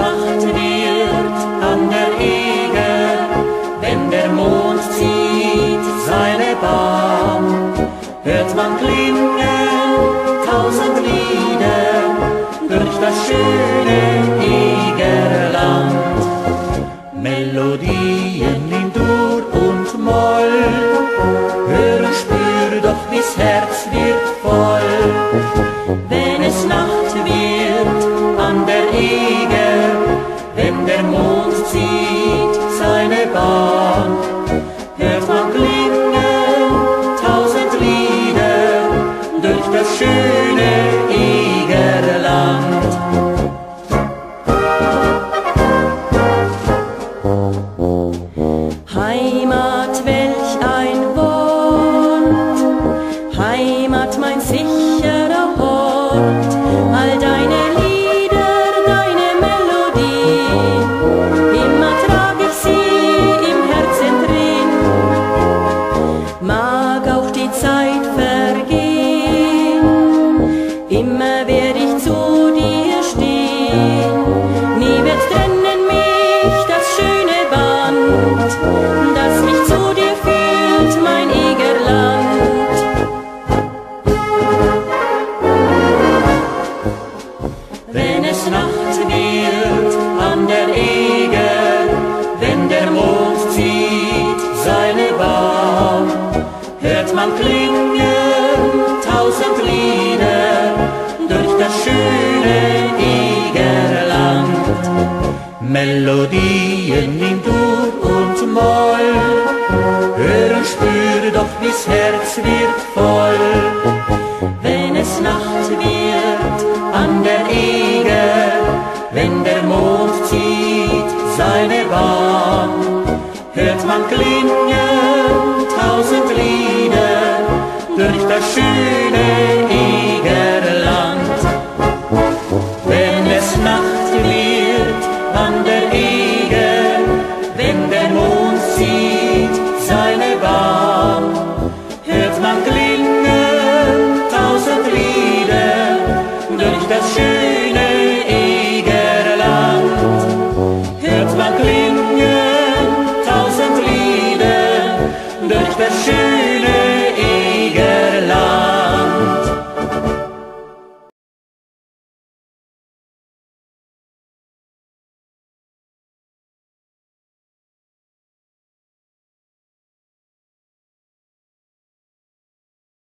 Nacht wird an der Eger, wenn der Mond zieht seine Bahn, hört man klingen 1000 Lieder durch das schöne Egerland. Melodien in Dur und Moll, hör und spür, doch wie's Herz wird voll. Wenn es Nacht wird an der Eger, wenn der Mond zieht seine Bahn, hört man klingen 1000 Lieder durch das schöne Egerland. Heimat, welch ein Wort, Heimat, mein sicherer Hort, all deine Lieder, deine Melodie, immer trag ich sie im Herzen drin. Mag auch die Zeit vergehen, immer werd ich zu dir stehen, nie wird trennen mich das schöne Band, das mich zu dir führt, mein Egerland. Wenn es Nacht wird an der Eger, wenn der Mond zieht seine Bahn, hört man klingen 1000 Lieder durch das schöne Egerland. Melodien in Dur und Moll, hör und spür, doch wie's Herz wird voll. Wenn es Nacht wird an der Eger, wenn der Mond zieht seine Bahn, hört man klingen 1000 Lieder durch das schöne